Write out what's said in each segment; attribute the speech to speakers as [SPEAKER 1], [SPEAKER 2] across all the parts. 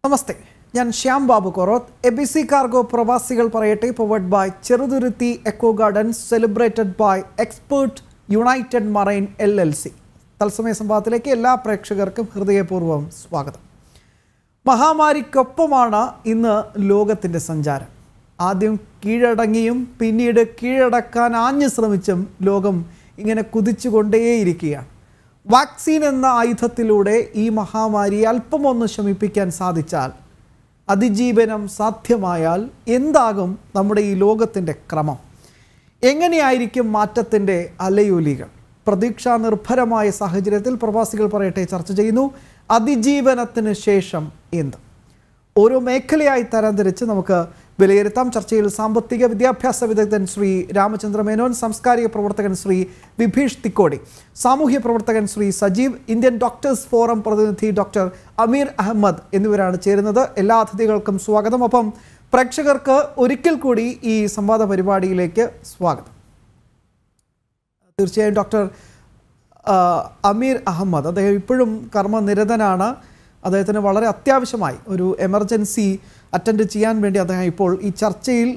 [SPEAKER 1] നമസ്തേ, ഞാൻ Shyam Babu Koroth. ABC cargo പ്രവാസികൾ പറയട്ടെ powered by Cheruthuruthy echo gardens, celebrated by expert united marine LLC. തത്സമയ സംവാദത്തിലേക്ക് എല്ലാ പ്രേക്ഷകർക്കും ഹൃദയപൂർവ്വം സ്വാഗതം. മഹാമാരിക്കൊപ്പമാണ് ഇന്ന് ലോകത്തിൻ്റെ സഞ്ചാരം. ആദ്യം കീഴടങ്ങിയും പിന്നീട് കീഴടക്കാൻ ആഞ്ഞു ശ്രമിച്ചും ലോകം ഇങ്ങനെ കുതിച്ചുകൊണ്ടേയിരിക്കുകയാണ്. വാക്സിൻ എന്ന ആയുധത്തിലൂടെ ഈ മഹാമാരി അല്പമൊന്ന് ശമിപ്പിക്കാൻ സാധിച്ചാൽ, അതിജീവനം സാധ്യമായാൽ എന്താകും നമ്മുടെ ഈ ലോകത്തിൻ്റെ ക്രമം? എങ്ങനെയായിരിക്കും മാറ്റത്തിൻ്റെ അലയൊലികൾ? പ്രതീക്ഷാ നിർഭരമായ സാഹചര്യത്തിൽ പ്രവാസികൾ പറയട്ടെ ചർച്ച ചെയ്യുന്നു. അതിജീവനത്തിന് ശേഷം എന്ത്? ഓരോ മേഖലയായി തരംതിരിച്ച് നമുക്ക് വിലയിരുത്താം. ചർച്ചയിൽ സാമ്പത്തിക വിദ്യാഭ്യാസ വിദഗ്ധൻ ശ്രീ രാമചന്ദ്ര മേനോൻ, സാംസ്കാരിക പ്രവർത്തകൻ ശ്രീ വിഭീഷ് തിക്കോടി, സാമൂഹ്യ പ്രവർത്തകൻ Shri Sajeev, Indian doctors forum പ്രതിനിധി ഡോക്ടർ അമീർ അഹമ്മദ് എന്നിവരാണ് ചേരുന്നത്. എല്ലാ അതിഥികൾക്കും സ്വാഗതം. ഒപ്പം പ്രേക്ഷകർക്ക് ഒരിക്കൽ കൂടി ഈ സംവാദ പരിപാടിയിലേക്ക് സ്വാഗതം. തീർച്ചയായും ഡോക്ടർ അമീർ അഹമ്മദ്, അദ്ദേഹം ഇപ്പോഴും കർമ്മനിരതനാണ്. അദ്ദേഹത്തിന് വളരെ അത്യാവശ്യമായി ഒരു എമർജൻസി അറ്റൻഡ് ചെയ്യാൻ വേണ്ടി അദ്ദേഹം ഇപ്പോൾ ഈ ചർച്ചയിൽ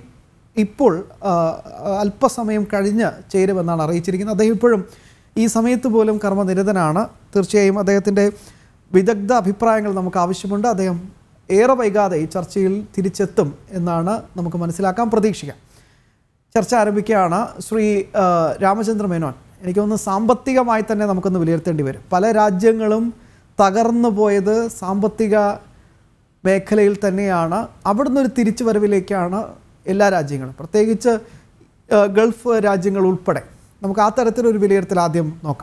[SPEAKER 1] അല്പസമയം കഴിഞ്ഞ് ചേരുമെന്നാണ് അറിയിച്ചിരിക്കുന്നത്. അദ്ദേഹം ഇപ്പോഴും ഈ സമയത്ത് പോലും കർമ്മനിരതനാണ്. തീർച്ചയായും അദ്ദേഹത്തിൻ്റെ വിദഗ്ധ അഭിപ്രായങ്ങൾ നമുക്ക് ആവശ്യമുണ്ട്. അദ്ദേഹം ഏറെ വൈകാതെ ഈ ചർച്ചയിൽ തിരിച്ചെത്തും എന്നാണ് നമുക്ക് മനസ്സിലാക്കാൻ, പ്രതീക്ഷിക്കാം. ചർച്ച ആരംഭിക്കുകയാണ്. ശ്രീ രാമചന്ദ്ര മേനോൻ, എനിക്ക് തോന്നുന്നു സാമ്പത്തികമായി തന്നെ നമുക്കൊന്ന് വിലയിരുത്തേണ്ടി വരും. പല രാജ്യങ്ങളും തകർന്നു പോയത് സാമ്പത്തിക മേഖലയിൽ തന്നെയാണ്. അവിടുന്ന് ഒരു തിരിച്ചു വരവിലേക്കാണ് എല്ലാ രാജ്യങ്ങളും, പ്രത്യേകിച്ച് ഗൾഫ് രാജ്യങ്ങൾ ഉൾപ്പെടെ. നമുക്ക് ആ തരത്തിലൊരു വിലയിരുത്തൽ ആദ്യം നോക്കാം.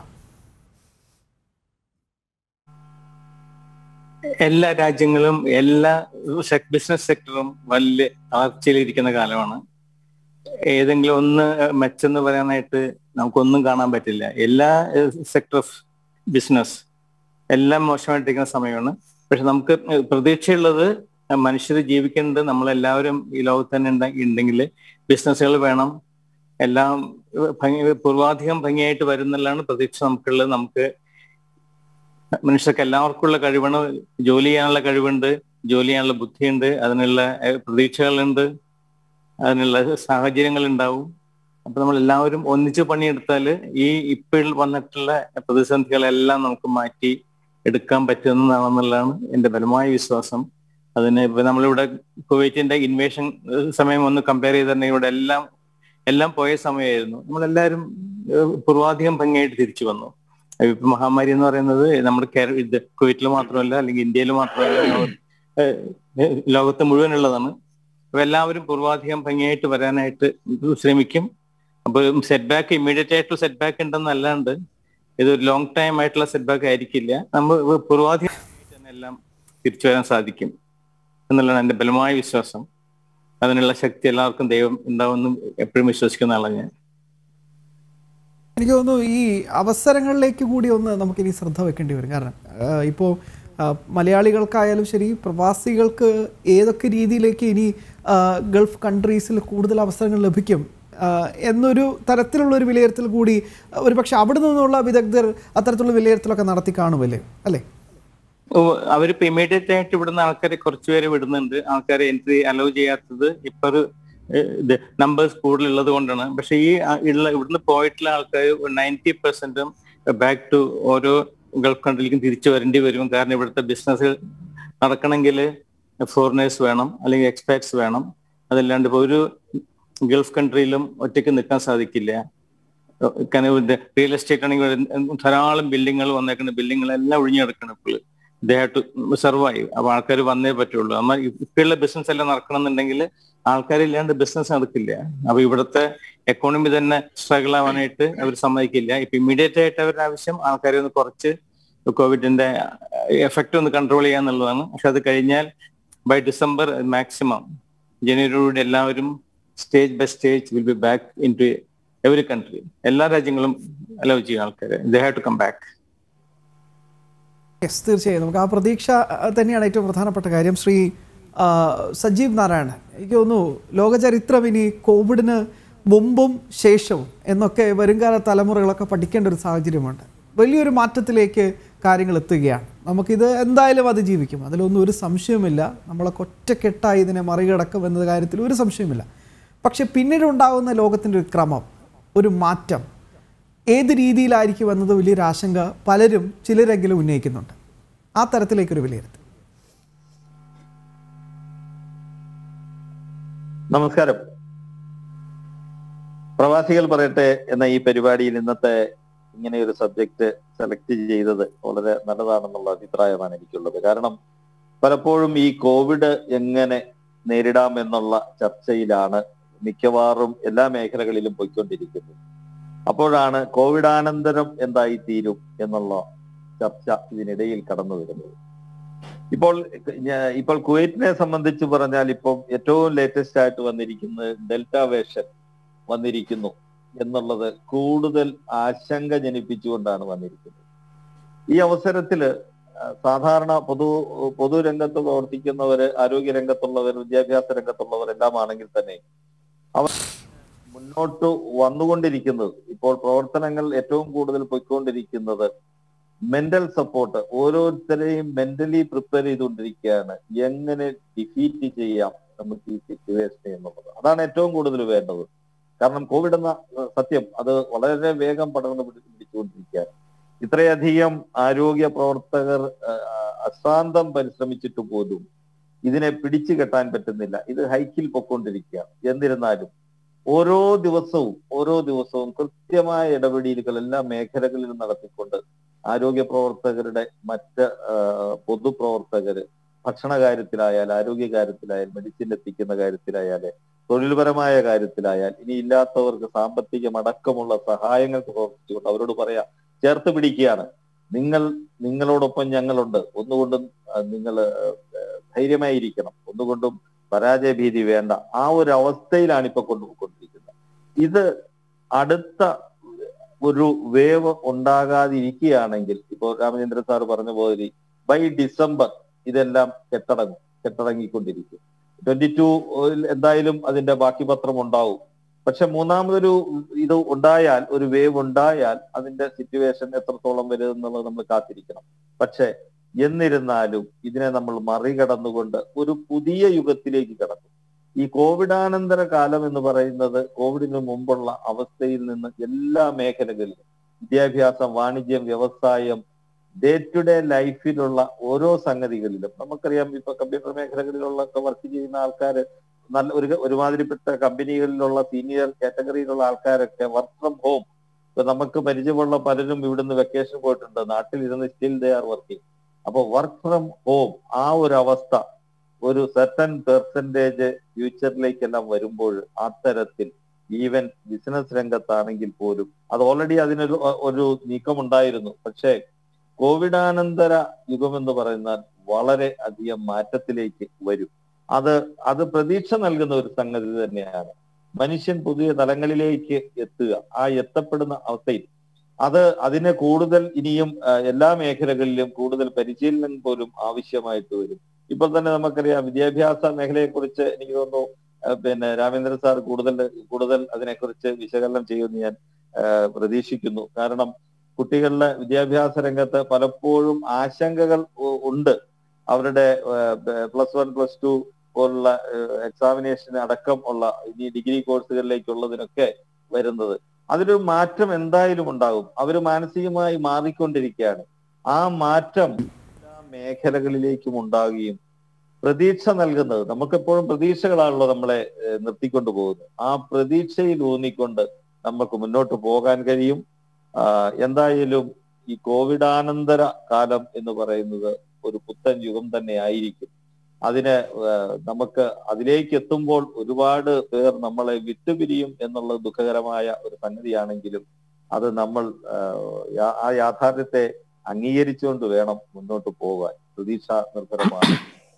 [SPEAKER 2] എല്ലാ രാജ്യങ്ങളും എല്ലാ ബിസിനസ് സെക്ടറും വലിയ തളർച്ചയിലിരിക്കുന്ന കാലമാണ്. ഏതെങ്കിലും ഒന്ന് മെച്ചെന്ന് പറയാനായിട്ട് നമുക്കൊന്നും കാണാൻ പറ്റില്ല. എല്ലാ സെക്ടർ ഓഫ് ബിസിനസ് എല്ലാം മോശമായിട്ടിരിക്കുന്ന സമയമാണ്. പക്ഷെ നമുക്ക് പ്രതീക്ഷയുള്ളത്, മനുഷ്യർ ജീവിക്കേണ്ടത് നമ്മളെല്ലാവരും ഈ ലോകത്ത് തന്നെ ഉണ്ടെങ്കിൽ ബിസിനസ്സുകൾ വേണം. എല്ലാം പൂർവാധികം ഭംഗിയായിട്ട് വരുന്നല്ലാണ് പ്രതീക്ഷ നമുക്കുള്ളത്. നമുക്ക് മനുഷ്യർക്ക് എല്ലാവർക്കും ഉള്ള കഴിവാണ്. ജോലി ചെയ്യാനുള്ള കഴിവുണ്ട്, ജോലി ചെയ്യാനുള്ള ബുദ്ധിയുണ്ട്, അതിനുള്ള പ്രതീക്ഷകളുണ്ട്, അതിനുള്ള സാഹചര്യങ്ങൾ ഉണ്ടാവും. അപ്പൊ നമ്മൾ എല്ലാവരും ഒന്നിച്ച് പണിയെടുത്താൽ ഈ ഇപ്പോൾ വന്നിട്ടുള്ള പ്രതിസന്ധികളെല്ലാം നമുക്ക് മാറ്റി എടുക്കാൻ പറ്റുന്നതാണെന്നുള്ളതാണ് എൻ്റെ ബലമായ വിശ്വാസം. അതിന് ഇപ്പൊ നമ്മളിവിടെ കുവൈറ്റിന്റെ ഇൻവേഷൻ സമയം ഒന്ന് കമ്പയർ ചെയ്തിട്ടുണ്ടെങ്കിൽ ഇവിടെ എല്ലാം പോയ സമയമായിരുന്നു. നമ്മളെല്ലാവരും പൂർവാധികം ഭംഗിയായിട്ട് തിരിച്ചു വന്നു. ഇപ്പൊ മഹാമാരി എന്ന് പറയുന്നത് നമ്മുടെ കുവൈറ്റിൽ മാത്രമല്ല, അല്ലെങ്കിൽ ഇന്ത്യയിൽ മാത്രമല്ല, ലോകത്ത് മുഴുവനുള്ളതാണ്. അപ്പൊ എല്ലാവരും പൂർവാധികം ഭംഗിയായിട്ട് വരാനായിട്ട് ശ്രമിക്കും. അപ്പൊ സെറ്റ് ബാക്ക്, ഇമ്മീഡിയറ്റ് ആയിട്ടുള്ള സെറ്റ് ബാക്ക് ഉണ്ടെന്നല്ലാണ്ട് ഇതൊരു ലോങ് ടൈം ആയിട്ടുള്ള സെറ്റ് ബാക്ക് ആയിരിക്കില്ല. നമ്മൾ പൂർവാധികം തന്നെ എല്ലാം തിരിച്ചു വരാൻ സാധിക്കും എന്നുള്ളതാണ് എൻ്റെ ബലമായ വിശ്വാസം. അതിനുള്ള ശക്തി എല്ലാവർക്കും ദൈവം ഉണ്ടാവുമെന്നും എപ്പോഴും വിശ്വസിക്കുന്ന ആളാണ് ഞാൻ.
[SPEAKER 1] എനിക്ക് തോന്നുന്നു ഈ അവസരങ്ങളിലേക്ക് കൂടി ഒന്ന് നമുക്കിനി ശ്രദ്ധ വെക്കേണ്ടി വരും. കാരണം ഇപ്പോൾ മലയാളികൾക്കായാലും ശരി, പ്രവാസികൾക്ക് ഏതൊക്കെ രീതിയിലേക്ക് ഇനി ഗൾഫ് കൺട്രീസിൽ കൂടുതൽ അവസരങ്ങൾ ലഭിക്കും എന്നൊരു തരത്തിലുള്ളൊരു വിലയിരുത്തൽ കൂടി ഒരുപക്ഷെ അവിടെ നിന്നുള്ള വിദഗ്ധർ അത്തരത്തിലുള്ള വിലയിരുത്തലൊക്കെ നടത്തി കാണുമല്ലേ, അല്ലേ?
[SPEAKER 2] അവരിപ്പോ ഇമ്മീഡിയറ്റ് ആയിട്ട് ഇവിടുന്ന് ആൾക്കാരെ കുറച്ചുപേരെ വിടുന്നുണ്ട്. ആൾക്കാരെ എൻട്രി അലോ ചെയ്യാത്തത് ഇപ്പൊ നമ്പേഴ്സ് കൂടുതലുള്ളത് കൊണ്ടാണ്. പക്ഷെ ഈ ഇവിടുന്ന് പോയിട്ടുള്ള ആൾക്കാർ 90% ബാക്ക് ടു ഓരോ ഗൾഫ് കൺട്രിയിലേക്കും തിരിച്ചു വരേണ്ടി വരും. കാരണം ഇവിടുത്തെ ബിസിനസ് നടക്കണമെങ്കിൽ ഫോറിനേഴ്സ് വേണം, അല്ലെങ്കിൽ എക്സ്പാറ്റ്സ് വേണം. അതല്ലാണ്ട് ഇപ്പോൾ ഒരു ഗൾഫ് കൺട്രിയിലും ഒറ്റയ്ക്ക് നിൽക്കാൻ സാധിക്കില്ല. കാരണം റിയൽ എസ്റ്റേറ്റ് ആണെങ്കിൽ ധാരാളം ബിൽഡിങ്ങുകൾ വന്നേക്കുന്ന, ബിൽഡിങ്ങുകളെല്ലാം ഒഴിഞ്ഞു കിടക്കണം. ഇപ്പോൾ ദേ ഹാവ് ടു സർവൈവ്. അപ്പൊ ആൾക്കാർ വന്നേ പറ്റുള്ളൂ. എന്നാൽ ഇപ്പോഴുള്ള ബിസിനസ് എല്ലാം നടക്കണം എന്നുണ്ടെങ്കിൽ ആൾക്കാരില്ലാണ്ട് ബിസിനസ് നടക്കില്ല. അപ്പൊ ഇവിടുത്തെ എക്കോണമി തന്നെ സ്ട്രഗിൾ ആവാനായിട്ട് അവർ സമ്മതിക്കില്ല. ഇപ്പൊ ഇമ്മീഡിയറ്റ് ആയിട്ട് അവരുടെ ആവശ്യം ആൾക്കാരെ ഒന്ന് കുറച്ച് കോവിഡിന്റെ എഫക്റ്റ് ഒന്ന് കൺട്രോൾ ചെയ്യാന്നുള്ളതാണ്. പക്ഷെ അത് കഴിഞ്ഞാൽ ബൈ ഡിസംബർ മാക്സിമം ജനുവരിയോടെ എല്ലാവരും stage by stage will be back in to every country. എല്ലാ രാജ്യങ്ങളും അലോ ചെയ്യും ആൾക്കാരെ. They have to come back.
[SPEAKER 1] Yes, തീർച്ചയായും നമുക്ക് ആ പ്രതീക്ഷ തന്നെയാണ് ഏറ്റവും പ്രധാനപ്പെട്ട കാര്യം. ശ്രീ സജീവ് നാരായണൻ, എനിക്ക് തോന്നുന്നു ലോകചരിത്രം ഇനി കോവിഡിന് മുമ്പും ശേഷവും എന്നൊക്കെ വരുംകാല തലമുറകളൊക്കെ പഠിക്കേണ്ട ഒരു സാഹചര്യമുണ്ട്. വലിയൊരു മാറ്റത്തിലേക്ക് കാര്യങ്ങൾ എത്തുകയാണ്. നമുക്കിത് എന്തായാലും അതിജീവിക്കും, അതിലൊന്നും ഒരു സംശയവുമില്ല. നമ്മളൊക്കെ ഒറ്റക്കെട്ടായി ഇതിനെ മറികടക്കും എന്ന കാര്യത്തിൽ ഒരു സംശയവുമില്ല. പക്ഷെ പിന്നീടുണ്ടാകുന്ന ലോകത്തിൻ്റെ ഒരു ക്രമം, ഒരു മാറ്റം ഏത് രീതിയിലായിരിക്കും എന്നത് വലിയൊരു ആശങ്ക പലരും ചിലരെങ്കിലും ഉന്നയിക്കുന്നുണ്ട്. ആ തരത്തിലേക്കൊരു വിലയിരുത്തൽ.
[SPEAKER 3] നമസ്കാരം. പ്രവാസികൾ പറയട്ടെ എന്ന ഈ പരിപാടിയിൽ ഇന്നത്തെ ഇങ്ങനെ ഒരു സബ്ജക്റ്റ് സെലക്ട് ചെയ്തത് വളരെ നല്ലതാണെന്നുള്ള അഭിപ്രായമാണ് എനിക്കുള്ളത്. കാരണം പലപ്പോഴും ഈ കോവിഡ് എങ്ങനെ നേരിടാം എന്നുള്ള ചർച്ചയിലാണ് മിക്കവാറും എല്ലാ മേഖലകളിലും പോയിക്കൊണ്ടിരിക്കുന്നത്. അപ്പോഴാണ് കോവിഡാനന്തരം എന്തായി തീരും എന്നുള്ള ചർച്ച ഇതിനിടയിൽ കടന്നു വരുന്നത്. ഇപ്പോൾ കുവൈറ്റിനെ സംബന്ധിച്ച് പറഞ്ഞാൽ ഇപ്പോൾ ഏറ്റവും ലേറ്റസ്റ്റ് ആയിട്ട് വന്നിരിക്കുന്നത് ഡെൽറ്റ വേർഷൻ വന്നിരിക്കുന്നു എന്നുള്ളത് കൂടുതൽ ആശങ്ക ജനിപ്പിച്ചുകൊണ്ടാണ് വന്നിരിക്കുന്നത്. ഈ അവസരത്തില് സാധാരണ പൊതുരംഗത്ത് പ്രവർത്തിക്കുന്നവര്, ആരോഗ്യ രംഗത്തുള്ളവർ, വിദ്യാഭ്യാസ രംഗത്തുള്ളവർ എല്ലാം ആണെങ്കിൽ തന്നെ അവർ മുന്നോട്ട് വന്നുകൊണ്ടിരിക്കുന്നത്, ഇപ്പോൾ പ്രവർത്തനങ്ങൾ ഏറ്റവും കൂടുതൽ പോയിക്കൊണ്ടിരിക്കുന്നത് മെന്റൽ സപ്പോർട്ട്, ഓരോരുത്തരെയും മെന്റലി പ്രിപ്പയർ ചെയ്തുകൊണ്ടിരിക്കുകയാണ്. എങ്ങനെ ഡിഫീറ്റ് ചെയ്യാം നമുക്ക് ഈ സിറ്റുവേഷനെ എന്നുള്ളത്, അതാണ് ഏറ്റവും കൂടുതൽ വേണ്ടത്. കാരണം കോവിഡ് എന്ന സത്യം അത് വളരെ വേഗം പടർന്ന് പിടിച്ചുകൊണ്ടിരിക്കുകയാണ്. ഇത്രയധികം ആരോഗ്യ പ്രവർത്തകർ അശ്രാന്തം പരിശ്രമിച്ചിട്ട് പോലും ഇതിനെ പിടിച്ചു കെട്ടാൻ പറ്റുന്നില്ല. ഇത് ഹൈക്കിൽ പൊക്കൊണ്ടിരിക്കുകയാണ്. എന്നിരുന്നാലും ഓരോ ദിവസവും കൃത്യമായ ഇടപെടലുകൾ എല്ലാ മേഖലകളിലും നടത്തിക്കൊണ്ട് ആരോഗ്യ പ്രവർത്തകരുടെ, മറ്റ് പൊതുപ്രവർത്തകര്, ഭക്ഷണ കാര്യത്തിലായാൽ, ആരോഗ്യ കാര്യത്തിലായാൽ, മെഡിസിൻ എത്തിക്കുന്ന കാര്യത്തിലായാല്, തൊഴിൽപരമായ കാര്യത്തിലായാൽ, ഇനി ഇല്ലാത്തവർക്ക് സാമ്പത്തികമടക്കമുള്ള സഹായങ്ങൾക്ക് പ്രവർത്തിച്ചുകൊണ്ട് അവരോട് പറയാ, ചേർത്ത് പിടിക്കുകയാണ്. നിങ്ങളോടൊപ്പം ഞങ്ങളുണ്ട്, ഒന്നുകൊണ്ടും നിങ്ങൾ ധൈര്യമായിരിക്കണം, ഒന്നുകൊണ്ടും പരാജയ ഭീതി വേണ്ട. ആ ഒരു അവസ്ഥയിലാണ് ഇപ്പൊ കൊണ്ടുപോയിക്കൊണ്ടിരിക്കുന്നത്. ഇത് അടുത്ത ഒരു വേവ് ഉണ്ടാകാതിരിക്കുകയാണെങ്കിൽ, ഇപ്പോൾ രാമചന്ദ്രൻ സാർ പറഞ്ഞ പോലെ ബൈ ഡിസംബർ ഇതെല്ലാം കെട്ടടങ്ങിക്കൊണ്ടിരിക്കും. 22 എന്തായാലും അതിന്റെ ബാക്കി പത്രം ഉണ്ടാവും. പക്ഷെ മൂന്നാമതൊരു ഇത് ഉണ്ടായാൽ, ഒരു വേവ് ഉണ്ടായാൽ അതിന്റെ സിറ്റുവേഷൻ എത്രത്തോളം വരും എന്നുള്ളത് നമ്മൾ കാത്തിരിക്കണം. പക്ഷെ എന്നിരുന്നാലും ഇതിനെ നമ്മൾ മറികടന്നുകൊണ്ട് ഒരു പുതിയ യുഗത്തിലേക്ക് കടക്കും. ഈ കോവിഡാനന്തര കാലം എന്ന് പറയുന്നത് കോവിഡിന് മുമ്പുള്ള അവസ്ഥയിൽ നിന്ന് എല്ലാ മേഖലകളിലും, വിദ്യാഭ്യാസം, വാണിജ്യം, വ്യവസായം, ഡേ ടു ഡേ ലൈഫിലുള്ള ഓരോ സംഗതികളിലും, നമുക്കറിയാം ഇപ്പൊ കമ്പ്യൂട്ടർ മേഖലകളിലുള്ള വർക്ക് ചെയ്യുന്ന ആൾക്കാർ, നല്ല ഒരുമാതിരിപ്പെട്ട കമ്പനികളിലുള്ള സീനിയർ കാറ്റഗറിയിലുള്ള ആൾക്കാരൊക്കെ വർക്ക് ഫ്രം ഹോം. ഇപ്പൊ നമുക്ക് പരിചയമുള്ള പലരും ഇവിടുന്ന് വെക്കേഷൻ പോയിട്ടുണ്ട്, നാട്ടിലിരുന്ന് സ്റ്റിൽ ദേ ആർ വർക്കിംഗ്. അപ്പൊ വർക്ക് ഫ്രം ഹോം ആ ഒരു അവസ്ഥ ഒരു സർട്ടൻ പെർസെന്റേജ് ഫ്യൂച്ചറിലേക്കെല്ലാം വരുമ്പോൾ അത്തരത്തിൽ ഈവൻ ബിസിനസ് രംഗത്താണെങ്കിൽ പോലും അത് ഓൾറെഡി അതിനൊരു നീക്കമുണ്ടായിരുന്നു. പക്ഷേ കോവിഡാനന്തര യുഗം എന്ന് പറയുന്നാൽ വളരെ അധികം മാറ്റത്തിലേക്ക് വരും. അത് പ്രതീക്ഷ നൽകുന്ന ഒരു സംഗതി തന്നെയാണ്. മനുഷ്യൻ പുതിയ തലങ്ങളിലേക്ക് എത്തുക, ആ എത്തപ്പെടുന്ന അവസ്ഥയിൽ അതിന് കൂടുതൽ ഇനിയും എല്ലാ മേഖലകളിലും കൂടുതൽ പരിശീലനം പോലും ആവശ്യമായിട്ട് വരും. ഇപ്പോൾ തന്നെ നമുക്കറിയാം വിദ്യാഭ്യാസ മേഖലയെ കുറിച്ച് എനിക്ക് തോന്നുന്നു രാമേന്ദ്രൻ സാർ കൂടുതൽ അതിനെക്കുറിച്ച് വിശകലനം ചെയ്യുമെന്ന് ഞാൻ പ്രതീക്ഷിക്കുന്നു. കാരണം കുട്ടികളുടെ വിദ്യാഭ്യാസ രംഗത്ത് പലപ്പോഴും ആശങ്കകൾ ഉണ്ട്. അവരുടെ +1 +2 പോലുള്ള എക്സാമിനേഷൻ അടക്കം ഉള്ള ഇനി ഡിഗ്രി കോഴ്സുകളിലേക്കുള്ളതിനൊക്കെ വരുന്നത്, അതിലൊരു മാറ്റം എന്തായാലും ഉണ്ടാകും. അവര് മാനസികമായി മാറിക്കൊണ്ടിരിക്കുകയാണ്. ആ മാറ്റം എല്ലാ മേഖലകളിലേക്കും ഉണ്ടാകുകയും പ്രതീക്ഷ നൽകുന്നത്, നമുക്കെപ്പോഴും പ്രതീക്ഷകളാണല്ലോ നമ്മളെ നിർത്തിക്കൊണ്ടു പോകുന്നത്. ആ പ്രതീക്ഷയിൽ ഊന്നിക്കൊണ്ട് നമുക്ക് മുന്നോട്ട് പോകാൻ കഴിയും. എന്തായാലും ഈ കോവിഡാനന്തര കാലം എന്ന് പറയുന്നത് ഒരു പുത്തൻ യുഗം തന്നെ ആയിരിക്കും. നമുക്ക് അതിലേക്ക് എത്തുമ്പോൾ ഒരുപാട് പേർ നമ്മളെ വിട്ടുപിരിയും എന്നുള്ളത് ദുഃഖകരമായ ഒരു സംഗതിയാണെങ്കിലും അത് നമ്മൾ ആ യാഥാർത്ഥ്യത്തെ അംഗീകരിച്ചുകൊണ്ട് വേണം മുന്നോട്ട് പോകാൻ. പ്രതീക്ഷ നിർഭരമാണ്.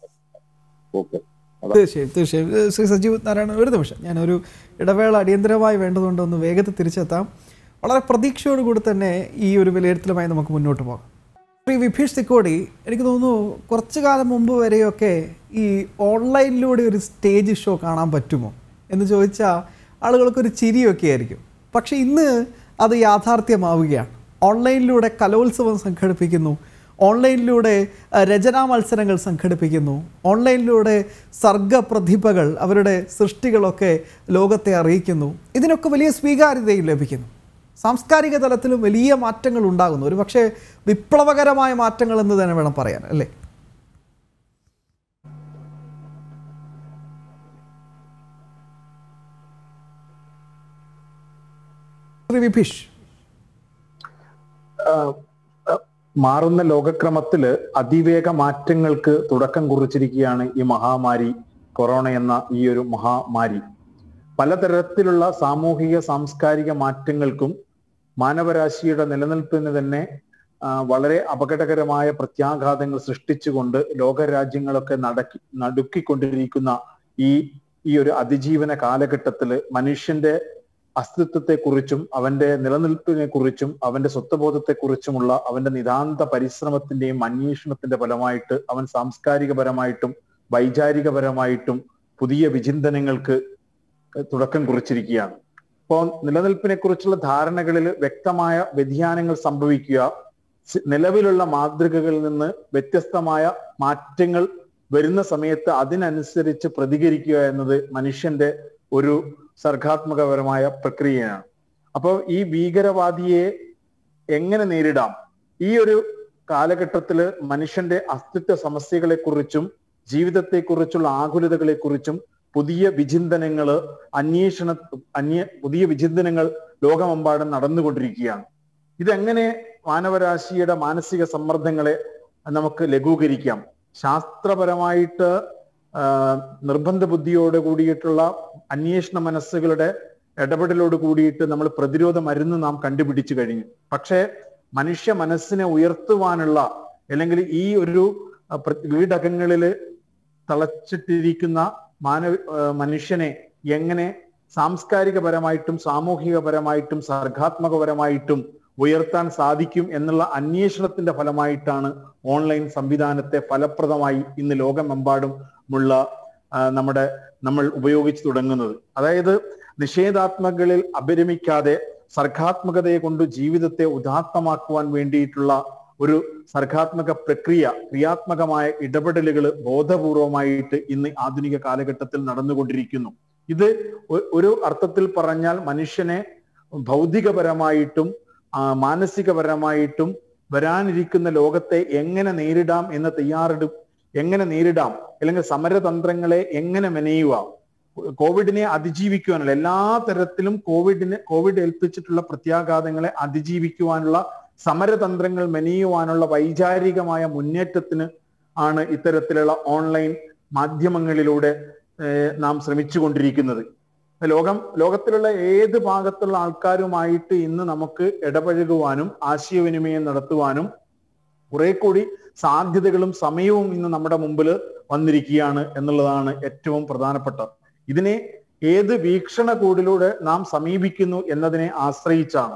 [SPEAKER 1] തീർച്ചയായും ശ്രീ സജീവ് നാരായണൻ, ഒരു നിമിഷം ഞാനൊരു ഇടവേള അടിയന്തരമായി വേണ്ടതുകൊണ്ട് ഒന്ന് വേഗത്തിൽ തിരിച്ചെത്താം. വളരെ പ്രതീക്ഷയോടുകൂടി തന്നെ ഈ ഒരു വിലയിരുത്തലുമായി നമുക്ക് മുന്നോട്ട് പോകാം. ശ്രീ വിഭീഷ് തിക്കോടി, എനിക്ക് തോന്നുന്നു കുറച്ചു കാലം മുമ്പ് വരെയൊക്കെ ഈ ഓൺലൈനിലൂടെ ഒരു സ്റ്റേജ് ഷോ കാണാൻ പറ്റുമോ എന്ന് ചോദിച്ചാൽ ആളുകൾക്കൊരു ചിരിയൊക്കെ ആയിരിക്കും. പക്ഷെ ഇന്ന് അത് യാഥാർത്ഥ്യമാവുകയാണ്. ഓൺലൈനിലൂടെ കലോത്സവം സംഘടിപ്പിക്കുന്നു, ഓൺലൈനിലൂടെ രചനാ മത്സരങ്ങൾ സംഘടിപ്പിക്കുന്നു, ഓൺലൈനിലൂടെ സർഗപ്രതിഭകൾ അവരുടെ സൃഷ്ടികളൊക്കെ ലോകത്തെ അറിയിക്കുന്നു. ഇതിനൊക്കെ വലിയ സ്വീകാര്യതയും ലഭിക്കുന്നു. സാംസ്കാരിക തലത്തിലും വലിയ മാറ്റങ്ങൾ ഉണ്ടാകുന്നു, ഒരു പക്ഷേ വിപ്ലവകരമായ മാറ്റങ്ങൾ എന്ന് തന്നെ വേണം പറയാൻ, അല്ലേ? വിഭീഷ്,
[SPEAKER 4] മാറുന്ന ലോകക്രമത്തില് അതിവേഗ മാറ്റങ്ങൾക്ക് തുടക്കം കുറിച്ചിരിക്കുകയാണ് ഈ മഹാമാരി, കൊറോണ എന്ന ഈ ഒരു മഹാമാരി. പലതരത്തിലുള്ള സാമൂഹിക സാംസ്കാരിക മാറ്റങ്ങൾക്കും മാനവരാശിയുടെ നിലനിൽപ്പിന് തന്നെ വളരെ അപകടകരമായ പ്രത്യാഘാതങ്ങൾ സൃഷ്ടിച്ചുകൊണ്ട് ലോകരാജ്യങ്ങളൊക്കെ നടുക്കിക്കൊണ്ടിരിക്കുന്ന ഈ ഒരു അതിജീവന കാലഘട്ടത്തില് മനുഷ്യന്റെ അസ്തിത്വത്തെക്കുറിച്ചും അവന്റെ നിലനിൽപ്പിനെ കുറിച്ചും അവന്റെ സ്വത്വബോധത്തെക്കുറിച്ചുമുള്ള അവന്റെ നിതാന്ത പരിശ്രമത്തിന്റെയും അന്വേഷണത്തിന്റെ ഫലമായിട്ട് അവൻ സാംസ്കാരികപരമായിട്ടും വൈചാരികപരമായിട്ടും പുതിയ വിചിന്തനങ്ങൾക്ക് തുടക്കം കുറിച്ചിരിക്കുകയാണ്. അപ്പോൾ നിലനിൽപ്പിനെ കുറിച്ചുള്ള ധാരണകളിൽ വ്യക്തമായ വ്യതിയാനങ്ങൾ സംഭവിക്കുക, നിലവിലുള്ള മാതൃകകളിൽ നിന്ന് വ്യത്യസ്തമായ മാറ്റങ്ങൾ വരുന്ന സമയത്ത് അതിനനുസരിച്ച് പ്രതികരിക്കുക എന്നത് മനുഷ്യന്റെ ഒരു സർഗാത്മകപരമായ പ്രക്രിയയാണ്. അപ്പോൾ ഈ ഭീകരവാദിയെ എങ്ങനെ നേരിടാം? ഈ ഒരു കാലഘട്ടത്തില് മനുഷ്യന്റെ അസ്തിത്വ സമസ്യകളെക്കുറിച്ചും ജീവിതത്തെക്കുറിച്ചുള്ള ആകുലതകളെക്കുറിച്ചും പുതിയ വിചിന്തനങ്ങള് പുതിയ വിചിന്തനങ്ങൾ ലോകമെമ്പാടും നടന്നുകൊണ്ടിരിക്കുകയാണ്. ഇതെങ്ങനെ മാനവരാശിയുടെ മാനസിക സമ്മർദ്ദങ്ങളെ നമുക്ക് ലഘൂകരിക്കാം? ശാസ്ത്രപരമായിട്ട് നിർബന്ധ ബുദ്ധിയോട് കൂടിയിട്ടുള്ള അന്വേഷണ മനസ്സുകളുടെ ഇടപെടലോട് കൂടിയിട്ട് നമ്മൾ പ്രതിരോധ മരുന്ന് നാം കണ്ടുപിടിച്ചു കഴിഞ്ഞു. പക്ഷേ മനുഷ്യ മനസ്സിനെ ഉയർത്തുവാനുള്ള, അല്ലെങ്കിൽ ഈ ഒരു വീടകങ്ങളില് തളച്ചിട്ടിരിക്കുന്ന മനുഷ്യനെ എങ്ങനെ സാംസ്കാരികപരമായിട്ടും സാമൂഹികപരമായിട്ടും സർഗാത്മകപരമായിട്ടും ഉയർത്താൻ സാധിക്കും എന്നുള്ള അന്വേഷണത്തിന്റെ ഫലമായിട്ടാണ് ഓൺലൈൻ സംവിധാനത്തെ ഫലപ്രദമായി ഇന്ന് ലോകമെമ്പാടുമുള്ള നമ്മൾ ഉപയോഗിച്ചു തുടങ്ങുന്നത്. അതായത് നിഷേധാത്മകളിൽ അഭിരമിക്കാതെ സർഗാത്മകതയെ കൊണ്ട് ജീവിതത്തെ ഉദാത്തമാക്കുവാൻ വേണ്ടിയിട്ടുള്ള ഒരു സർഗാത്മക പ്രക്രിയ, ക്രിയാത്മകമായ ഇടപെടലുകൾ ബോധപൂർവമായിട്ട് ഇന്ന് ആധുനിക കാലഘട്ടത്തിൽ നടന്നുകൊണ്ടിരിക്കുന്നു. ഇത് ഒരു അർത്ഥത്തിൽ പറഞ്ഞാൽ മനുഷ്യനെ ഭൗതികപരമായിട്ടും മാനസികപരമായിട്ടും വരാനിരിക്കുന്ന ലോകത്തെ എങ്ങനെ നേരിടാം എന്ന എങ്ങനെ നേരിടാം, അല്ലെങ്കിൽ സമരതന്ത്രങ്ങളെ എങ്ങനെ മെനയുക, കോവിഡിനെ അതിജീവിക്കുവാനുള്ള എല്ലാ തരത്തിലും കോവിഡ് ഏൽപ്പിച്ചിട്ടുള്ള പ്രത്യാഘാതങ്ങളെ അതിജീവിക്കുവാനുള്ള സമരതന്ത്രങ്ങൾ മെനയുവാനുള്ള വൈചാരികമായ മുന്നേറ്റത്തിന് ആണ് ഇത്തരത്തിലുള്ള ഓൺലൈൻ മാധ്യമങ്ങളിലൂടെ നാം ശ്രമിച്ചുകൊണ്ടിരിക്കുന്നത്. ലോകത്തിലുള്ള ഏത് ഭാഗത്തുള്ള ആൾക്കാരുമായിട്ട് ഇന്ന് നമുക്ക് ഇടപഴകുവാനും ആശയവിനിമയം നടത്തുവാനും കുറെ കൂടി സാധ്യതകളും സമയവും ഇന്ന് നമ്മുടെ മുമ്പിൽ വന്നിരിക്കുകയാണ് എന്നുള്ളതാണ് ഏറ്റവും പ്രധാനപ്പെട്ടത്. ഇതിനെ ഏത് വീക്ഷണകോണിലൂടെ നാം സമീപിക്കുന്നു എന്നതിനെ ആശ്രയിച്ചാണ്.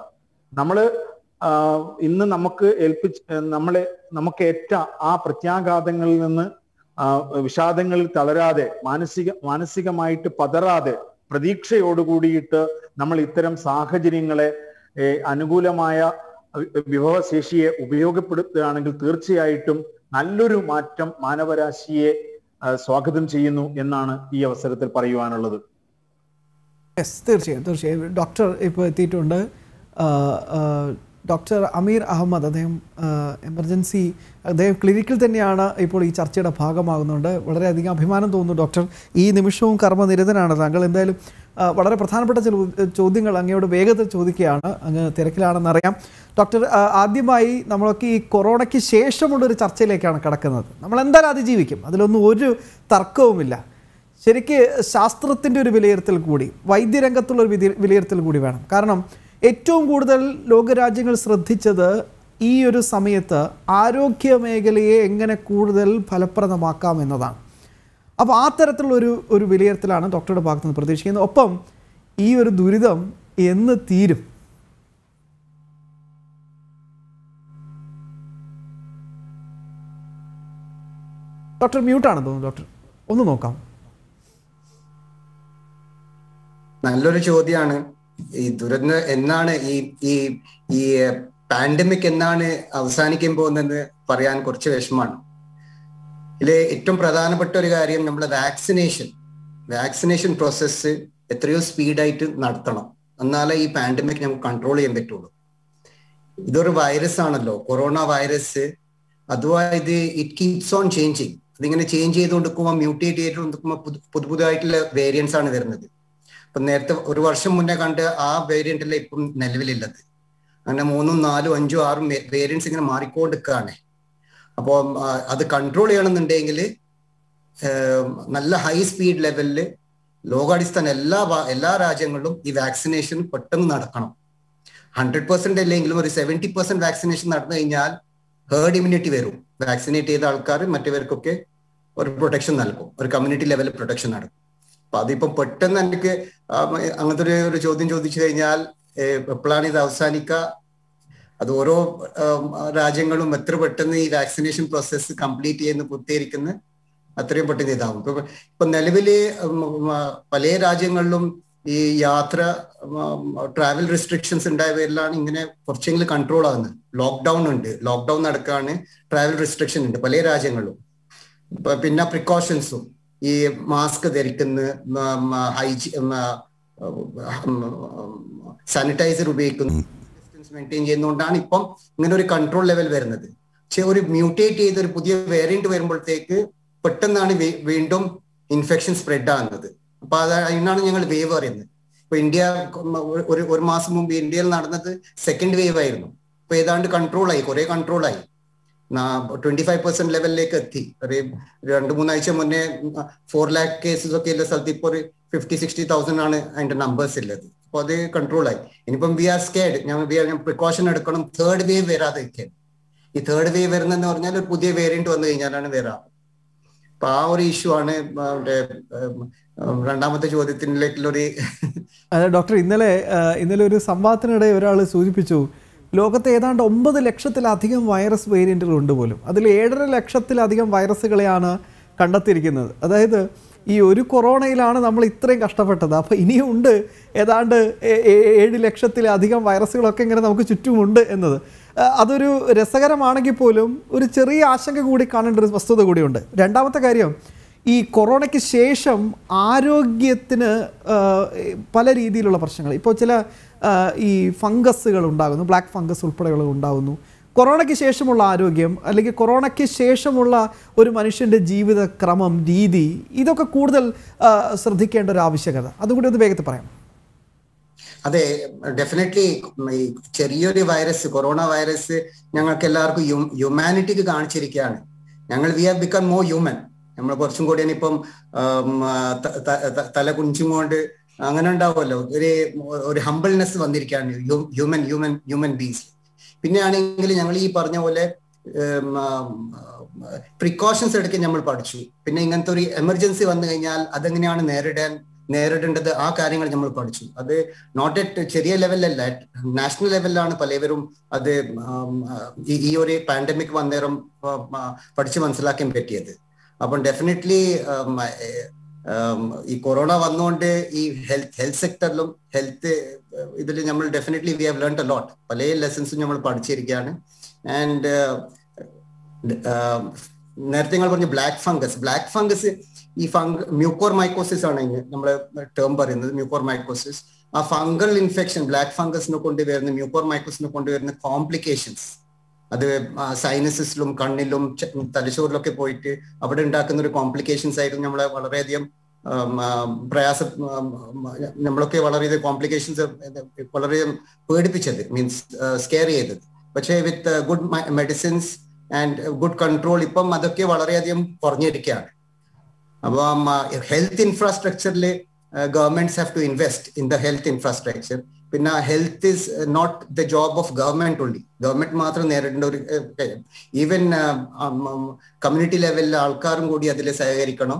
[SPEAKER 4] ഇന്ന് നമുക്ക് ഏറ്റ ആ പ്രത്യാഘാതങ്ങളിൽ നിന്ന് വിഷാദങ്ങളിൽ തളരാതെ, മാനസികമായിട്ട് പതറാതെ, പ്രതീക്ഷയോടുകൂടിയിട്ട് നമ്മൾ ഇത്തരം സാഹചര്യങ്ങളെ അനുകൂലമായ വിഭവശേഷിയെ ഉപയോഗപ്പെടുത്തുകയാണെങ്കിൽ തീർച്ചയായിട്ടും നല്ലൊരു മാറ്റം മാനവരാശിയെ സ്വാഗതം ചെയ്യുന്നു എന്നാണ് ഈ അവസരത്തിൽ പറയുവാനുള്ളത്.
[SPEAKER 1] തീർച്ചയായും ഡോക്ടർ ഇപ്പോൾ എത്തിയിട്ടുണ്ട്. ഡോക്ടർ അമീർ അഹമ്മദ്, അദ്ദേഹം ക്ലിനിക്കിൽ തന്നെയാണ് ഇപ്പോൾ ഈ ചർച്ചയുടെ ഭാഗമാകുന്നുണ്ട്. വളരെയധികം അഭിമാനം തോന്നുന്നു ഡോക്ടർ. ഈ നിമിഷവും കർമ്മനിരതനാണ് താങ്കൾ. എന്തായാലും വളരെ പ്രധാനപ്പെട്ട ചില ചോദ്യങ്ങൾ അങ്ങയോട് വേഗത്തിൽ ചോദിക്കുകയാണ്. അങ്ങ് തിരക്കിലാണെന്നറിയാം. ഡോക്ടർ, ആദ്യമായി നമ്മളൊക്കെ ഈ കൊറോണയ്ക്ക് ശേഷമുള്ളൊരു ചർച്ചയിലേക്കാണ് കടക്കുന്നത്. നമ്മൾ എന്തായാലും അതിജീവിക്കും, അതിലൊന്നും ഒരു തർക്കവുമില്ല. ശരിക്ക് ശാസ്ത്രത്തിൻ്റെ ഒരു വിലയിരുത്തൽ കൂടി, വൈദ്യരംഗത്തുള്ളൊരു വിലയിരുത്തൽ കൂടി വേണം. കാരണം ഏറ്റവും കൂടുതൽ ലോകരാജ്യങ്ങൾ ശ്രദ്ധിച്ചത് ഈ ഒരു സമയത്ത് ആരോഗ്യ മേഖലയെ എങ്ങനെ കൂടുതൽ ഫലപ്രദമാക്കാം എന്നതാണ്. അപ്പോൾ ആ തരത്തിലുള്ള ഒരു വിലയിരുത്തലാണ് ഡോക്ടറുടെ ഭാഗത്ത് നിന്ന് പ്രതീക്ഷിക്കുന്നത്. ഒപ്പം ഈ ഒരു ദുരിതം എന്ന് തീരും? ഡോക്ടർ മ്യൂട്ടാണെന്ന് തോന്നുന്നു. ഡോക്ടർ ഒന്ന് നോക്കാം.
[SPEAKER 5] നല്ലൊരു ചോദ്യമാണ്. ഈ ദുരന്തം എന്നാണ് ഈ പാൻഡമിക് എന്നാണ് അവസാനിക്കാൻ പോകുന്നതെന്ന് പറയാൻ കുറച്ച് വിഷമമാണ്. ഇതിലെ ഏറ്റവും പ്രധാനപ്പെട്ട ഒരു കാര്യം നമ്മുടെ വാക്സിനേഷൻ പ്രോസസ്സ് എത്രയോ സ്പീഡായിട്ട് നടത്തണം. എന്നാലേ ഈ പാൻഡമിക് നമുക്ക് കൺട്രോൾ ചെയ്യാൻ പറ്റുള്ളൂ. ഇതൊരു വൈറസ് ആണല്ലോ, കൊറോണ വൈറസ്. അതുമായത് ഇറ്റ് കീപ്സ് ഓൺ ചേഞ്ചിങ്. അതിങ്ങനെ ചേഞ്ച് ചെയ്തുകൊണ്ടിരിക്കുമ്പോൾ, മ്യൂട്ടേറ്റ് ചെയ്തുകൊണ്ടിരിക്കുമ്പോൾ പുതുതായിട്ടുള്ള വേരിയൻസ് ആണ് വരുന്നത്. ഇപ്പൊ നേരത്തെ ഒരു വർഷം മുന്നേ കണ്ട് ആ വേരിയന്റല്ല ഇപ്പം നിലവിലുള്ളത്. അങ്ങനെ 3, 4, 5, 6 വേരിയൻസ് ഇങ്ങനെ മാറിക്കൊണ്ടിരിക്കുകയാണ്. അപ്പോൾ അത് കൺട്രോൾ ചെയ്യണമെന്നുണ്ടെങ്കിൽ നല്ല ഹൈ സ്പീഡ് ലെവലിൽ ലോകാടിസ്ഥാന എല്ലാ രാജ്യങ്ങളിലും ഈ വാക്സിനേഷൻ പെട്ടെന്ന് നടക്കണം. 100% അല്ലെങ്കിലും ഒരു 70% വാക്സിനേഷൻ നടന്നു കഴിഞ്ഞാൽ ഹേർഡ് ഇമ്മ്യൂണിറ്റി വരും. വാക്സിനേറ്റ് ചെയ്ത ആൾക്കാർ മറ്റവർക്കൊക്കെ ഒരു പ്രൊട്ടക്ഷൻ നൽകും, ഒരു കമ്മ്യൂണിറ്റി ലെവലിൽ പ്രൊട്ടക്ഷൻ നടക്കും. അപ്പൊ അതിപ്പം പെട്ടെന്ന് എനിക്ക് അങ്ങനത്തെ ഒരു ചോദ്യം ചോദിച്ചു കഴിഞ്ഞാൽ എപ്പോഴാണ് ഇത് അവസാനിക്കുക? അത് ഓരോ രാജ്യങ്ങളും എത്ര പെട്ടെന്ന് ഈ വാക്സിനേഷൻ പ്രോസസ്സ് കംപ്ലീറ്റ് ചെയ്യുന്ന പൂർത്തീകരിക്കുന്ന അത്രയും പെട്ടെന്ന് ഇതാവും. ഇപ്പൊ നിലവില് പല രാജ്യങ്ങളിലും ഈ ട്രാവൽ റെസ്ട്രിക്ഷൻസ് ഉണ്ടായ പേരിലാണ് ഇങ്ങനെ കുറച്ചെങ്കിലും കൺട്രോൾ ആകുന്നത്. ലോക്ക്ഡൌൺ നടക്കുകയാണ്, ട്രാവൽ റെസ്ട്രിക്ഷൻ ഉണ്ട് പല രാജ്യങ്ങളിലും. പിന്നെ പ്രിക്കോഷൻസും ഈ മാസ്ക് ധരിക്കുന്ന, സാനിറ്റൈസർ ഉപയോഗിക്കുന്നു, മെയിൻറ്റെയിൻ ചെയ്യുന്നതുകൊണ്ടാണ് ഇപ്പം ഇങ്ങനെ ഒരു കൺട്രോൾ ലെവൽ വരുന്നത്. പക്ഷെ ഒരു മ്യൂട്ടേറ്റ് ചെയ്ത ഒരു പുതിയ വേരിയന്റ് വരുമ്പോഴത്തേക്ക് പെട്ടെന്നാണ് വീണ്ടും ഇൻഫെക്ഷൻ സ്പ്രെഡ് ആകുന്നത്. അപ്പൊ അതിനാണ് ഞങ്ങൾ വേവ് പറയുന്നത്. ഇപ്പൊ ഇന്ത്യ ഒരു മാസം മുമ്പ് ഇന്ത്യയിൽ നടന്നത് സെക്കൻഡ് വേവ് ആയിരുന്നു. ഇപ്പൊ ഏതാണ്ട് കുറെ കൺട്രോളായി 25% ലെവലിലേക്ക് എത്തി. ഒരു 2-3 ആഴ്ച മുന്നേ 4 lakh കേസസ് ഒക്കെ ഉള്ള സ്ഥലത്ത് ഇപ്പോൾ ഒരു 50,000-60,000 ആണ് അതിന്റെ നമ്പേഴ്സ് ഉള്ളത്. അപ്പൊ അത് കൺട്രോളായി. ഇനിയിപ്പം വി ആർ സ്കേർഡ്, ഞങ്ങൾ പ്രിക്കോഷൻ എടുക്കണം തേർഡ് വേവ് വരാതിരിക്കാൻ. ഈ തേർഡ് വേവ് വരുന്നതെന്ന് പറഞ്ഞാൽ ഒരു പുതിയ വേരിയന്റ് വന്നു കഴിഞ്ഞാലാണ് വരാം. അപ്പൊ ആ ഒരു ഇഷ്യൂ ആണ് രണ്ടാമത്തെ ചോദ്യത്തിലേക്കുള്ളൊരു.
[SPEAKER 1] അതെ ഡോക്ടർ, ഇന്നലെ ഒരു സംവാദത്തിനിടെ ഒരാൾ സൂചിപ്പിച്ചു, ലോകത്ത് ഏതാണ്ട് 9 ലക്ഷത്തിലധികം വൈറസ് വേരിയന്റുകൾ ഉണ്ട് പോലും. അതിൽ 7.5 ലക്ഷത്തിലധികം വൈറസുകളെയാണ് കണ്ടെത്തിയിരിക്കുന്നത്. അതായത് ഈ ഒരു കൊറോണയിലാണ് നമ്മൾ ഇത്രയും കഷ്ടപ്പെട്ടത്. അപ്പോൾ ഇനിയും ഉണ്ട് ഏതാണ്ട് 7 ലക്ഷത്തിലധികം വൈറസുകളൊക്കെ ഇങ്ങനെ നമുക്ക് ചുറ്റുമുണ്ട് എന്നത്. അതൊരു രസകരമാണെങ്കിൽ പോലും ഒരു ചെറിയ ആശങ്ക കൂടി കാണേണ്ട ഒരു വസ്തുത കൂടിയുണ്ട്. രണ്ടാമത്തെ കാര്യം, ഈ കൊറോണയ്ക്ക് ശേഷം ആരോഗ്യത്തിന് പല രീതിയിലുള്ള പ്രശ്നങ്ങൾ, ഇപ്പോൾ ചില ഈ ഫംഗസുകൾ ഉണ്ടാകുന്നു, ബ്ലാക്ക് ഫംഗസ് ഉൾപ്പെടെയുള്ളത് ഉണ്ടാകുന്നു. കൊറോണയ്ക്ക് ശേഷമുള്ള ആരോഗ്യം, അല്ലെങ്കിൽ കൊറോണയ്ക്ക് ശേഷമുള്ള ഒരു മനുഷ്യൻ്റെ ജീവിതക്രമം, രീതി, ഇതൊക്കെ കൂടുതൽ ശ്രദ്ധിക്കേണ്ട ഒരു ആവശ്യകത, അതുകൂടി ഒന്ന് വേഗത്തിൽ പറയാം.
[SPEAKER 5] അതെ, ഡെഫിനറ്റ്ലി ഈ ചെറിയൊരു വൈറസ്, കൊറോണ വൈറസ് ഞങ്ങൾക്ക് എല്ലാവർക്കും ഹ്യൂമാനിറ്റിക്ക് കാണിച്ചിരിക്കുകയാണ്. We have become more human. നമ്മൾ കുറച്ചും കൂടി ഇപ്പം തല കുഞ്ചും കൊണ്ട് അങ്ങനെ ഉണ്ടാവുമല്ലോ, ഒരു ഹംബിൾനെസ് വന്നിരിക്കുകയാണ് ഹ്യൂമൻ ബീങ്സ്. പിന്നെ ആണെങ്കിൽ ഞങ്ങൾ ഈ പറഞ്ഞ പോലെ പ്രിക്കോഷൻസ് എടുക്കാൻ നമ്മൾ പഠിച്ചു. പിന്നെ ഇങ്ങനത്തെ ഒരു എമർജൻസി വന്നു കഴിഞ്ഞാൽ അതെങ്ങനെയാണ് നേരിടേണ്ടത്, ആ കാര്യങ്ങൾ നമ്മൾ പഠിച്ചു. അത് നോട്ട് അറ്റ് ചെറിയ ലെവലല്ല, നാഷണൽ ലെവലിലാണ് പലവരും അത് ഈ ഒരു പാൻഡമിക് വന്നേരം പഠിച്ച് മനസ്സിലാക്കാൻ പറ്റിയത്. അപ്പം ഡെഫിനറ്റ്ലി ഈ കൊറോണ വന്നുകൊണ്ട് ഈ ഹെൽത്ത് സെക്ടറിലും ഇതിൽ നമ്മൾ definitely we have learned a lot. പല ലെസൺസും നമ്മൾ പഠിച്ചിരിക്കുകയാണ്. ആൻഡ് നേരത്തെ നിങ്ങൾ പറഞ്ഞു ബ്ലാക്ക് ഫംഗസ് ഈ മ്യൂക്കോർമൈക്കോസിസ് ആണ് നമ്മൾ ടേം പറയുന്നത്, മ്യൂക്കോർമൈക്കോസിസ്. ആ ഫംഗൽ ഇൻഫെക്ഷൻ, ബ്ലാക്ക് ഫംഗസിനെ കൊണ്ടുവരുന്ന, മ്യൂക്കോർമൈക്കോസിനെ കൊണ്ടുവരുന്ന കോംപ്ലിക്കേഷൻസ്, അത് സൈനസിലും കണ്ണിലും തലച്ചോറിലൊക്കെ പോയിട്ട് അവിടെ ഉണ്ടാക്കുന്ന ഒരു കോംപ്ലിക്കേഷൻസ് ആയിരുന്നു നമ്മളെ വളരെയധികം നമ്മളൊക്കെ വളരെയധികം കോംപ്ലിക്കേഷൻസ് വളരെയധികം പേടിപ്പിച്ചത്, മീൻസ് സ്കെയർ ചെയ്തത്. പക്ഷേ with good medicines and good control ഇപ്പം അതൊക്കെ വളരെയധികം കുറഞ്ഞിരിക്കുകയാണ്. അപ്പം ഹെൽത്ത് ഇൻഫ്രാസ്ട്രക്ചറിൽ governments have to invest in the health infrastructure. പിന്നെ health is not the job of government only. Government മാത്രം നേരിടേണ്ട ഒരു, ഈവൻ കമ്മ്യൂണിറ്റി ലെവലിലെ ആൾക്കാരും കൂടി അതിൽ സഹകരിക്കണം.